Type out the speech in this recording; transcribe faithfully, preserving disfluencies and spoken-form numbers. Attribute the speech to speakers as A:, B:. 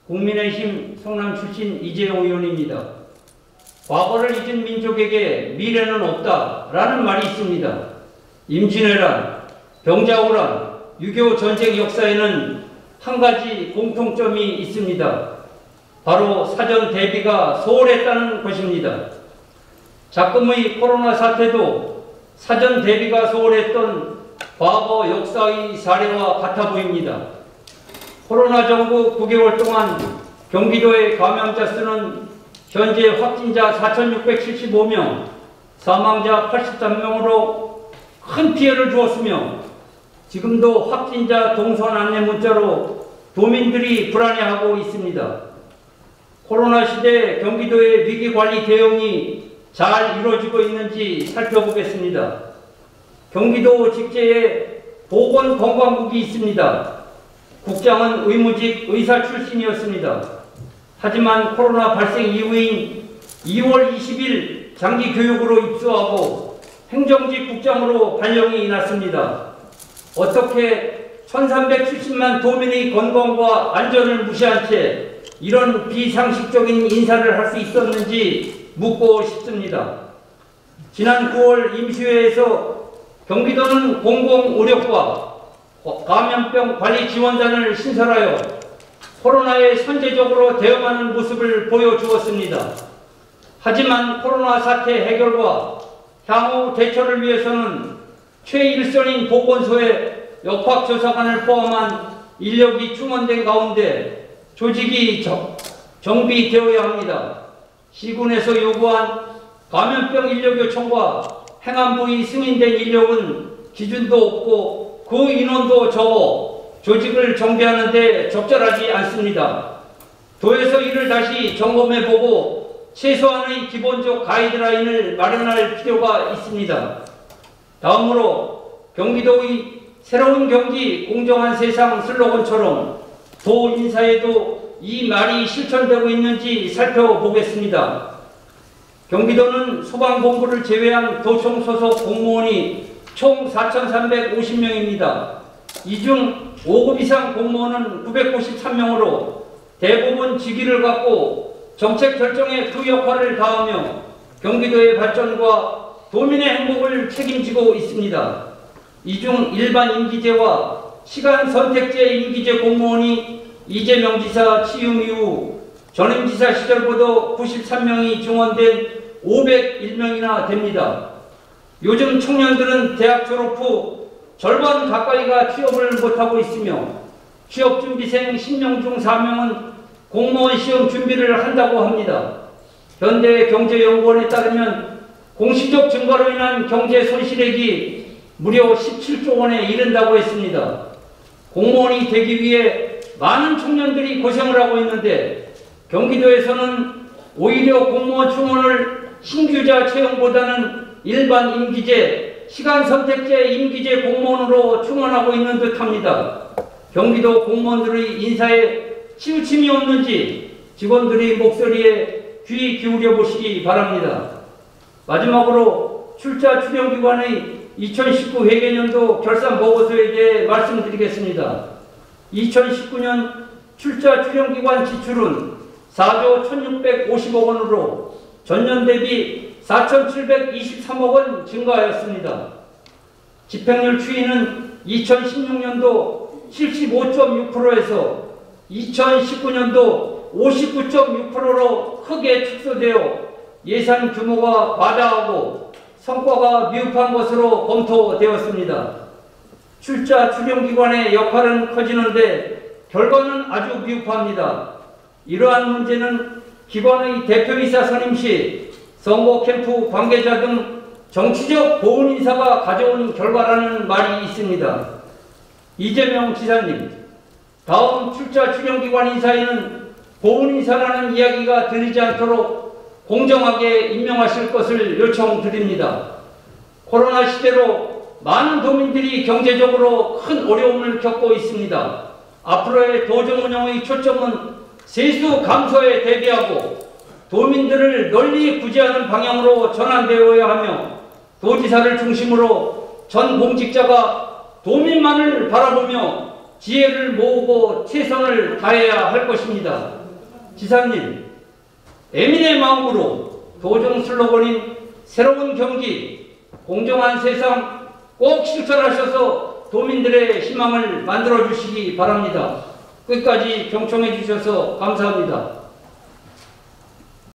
A: 국민의힘 성남 출신 이재용 의원입니다. 과거를 잊은 민족에게 미래는 없다라는 말이 있습니다. 임진왜란, 병자호란, 유교 전쟁 역사에는 한 가지 공통점이 있습니다. 바로 사전 대비가 소홀했다는 것입니다. 작금의 코로나 사태도 사전 대비가 소홀했던 과거 역사의 사례와 같아 보입니다. 코로나 정부 구 개월 동안 경기도의 감염자 수는 현재 확진자 사천육백칠십오 명, 사망자 팔십삼 명으로 큰 피해를 주었으며 지금도 확진자 동선 안내 문자로 도민들이 불안해하고 있습니다. 코로나 시대 경기도의 위기관리 대응이 잘 이루어지고 있는지 살펴보겠습니다. 경기도 직제에 보건건강국이 있습니다. 국장은 의무직 의사 출신이었습니다. 하지만 코로나 발생 이후인 이월 이십일 장기교육으로 입수하고 행정직 국장으로 발령이 났습니다. 어떻게 천삼백칠십만 도민의 건강과 안전을 무시한 채 이런 비상식적인 인사를 할 수 있었는지 묻고 싶습니다. 지난 구월 임시회에서 경기도는 공공의료과 감염병 관리 지원단을 신설하여 코로나에 선제적으로 대응하는 모습을 보여주었습니다. 하지만 코로나 사태 해결과 향후 대처를 위해서는 최일선인 보건소에 역학조사관을 포함한 인력이 충원된 가운데 조직이 정비되어야 합니다. 시군에서 요구한 감염병 인력 요청과 행안부의 승인된 인력은 기준도 없고 그 인원도 적어 조직을 정비하는 데 적절하지 않습니다. 도에서 이를 다시 점검해보고 최소한의 기본적 가이드라인을 마련할 필요가 있습니다. 다음으로 경기도의 새로운 경기 공정한 세상 슬로건처럼 도 인사에도 이 말이 실천되고 있는지 살펴보겠습니다. 경기도는 소방본부를 제외한 도청 소속 공무원이 총 사천삼백오십 명입니다. 이 중 오 급 이상 공무원은 구백구십삼 명으로 대부분 직위를 갖고 정책 결정에 그 역할을 다하며 경기도의 발전과 도민의 행복을 책임지고 있습니다. 이 중 일반 임기제와 시간 선택제 임기제 공무원이 이재명 지사 취임 이후 전임 지사 시절보다 구십삼 명이 증원된 오백일 명이나 됩니다. 요즘 청년들은 대학 졸업 후 절반 가까이가 취업을 못하고 있으며 취업준비생 십 명 중 사 명은 공무원 시험 준비를 한다고 합니다. 현대경제연구원에 따르면 공시적 증가로 인한 경제 손실액이 무려 십칠조 원에 이른다고 했습니다. 공무원이 되기 위해 많은 청년들이 고생을 하고 있는데 경기도에서는 오히려 공무원 충원을 신규자 채용보다는 일반 임기제, 시간 선택제 임기제 공무원으로 충원하고 있는 듯합니다. 경기도 공무원들의 인사에 치우침이 없는지 직원들의 목소리에 귀 기울여 보시기 바랍니다. 마지막으로 출자 출연기관의 이천십구 회계연도 결산보고서에 대해 말씀드리겠습니다. 이천십구 년 출자 출연기관 지출은 사조 천육백오십억 원으로 전년 대비 사천칠백이십삼억 원 증가하였습니다. 집행률 추이는 이천십육 년도 칠십오 점 육 퍼센트에서 이천십구 년도 오십구 점 육 퍼센트로 크게 축소되어 예산 규모가 과다하고 성과가 미흡한 것으로 검토되었습니다. 출자 출연기관의 역할은 커지는데 결과는 아주 미흡합니다. 이러한 문제는 기관의 대표이사 선임 시 선거 캠프 관계자 등 정치적 보훈 인사가 가져온 결과라는 말이 있습니다. 이재명 지사님, 다음 출자 출연기관 인사에는 보훈 인사라는 이야기가 들리지 않도록 공정하게 임명하실 것을 요청드립니다. 코로나 시대로 많은 도민들이 경제적으로 큰 어려움을 겪고 있습니다. 앞으로의 도정 운영의 초점은 세수 감소에 대비하고 도민들을 널리 구제하는 방향으로 전환되어야 하며 도지사를 중심으로 전 공직자가 도민만을 바라보며 지혜를 모으고 최선을 다해야 할 것입니다. 지사님, 애민의 마음으로 도정 슬로건인 새로운 경기, 공정한 세상 꼭 실천하셔서 도민들의 희망을 만들어 주시기 바랍니다. 끝까지 경청해 주셔서 감사합니다.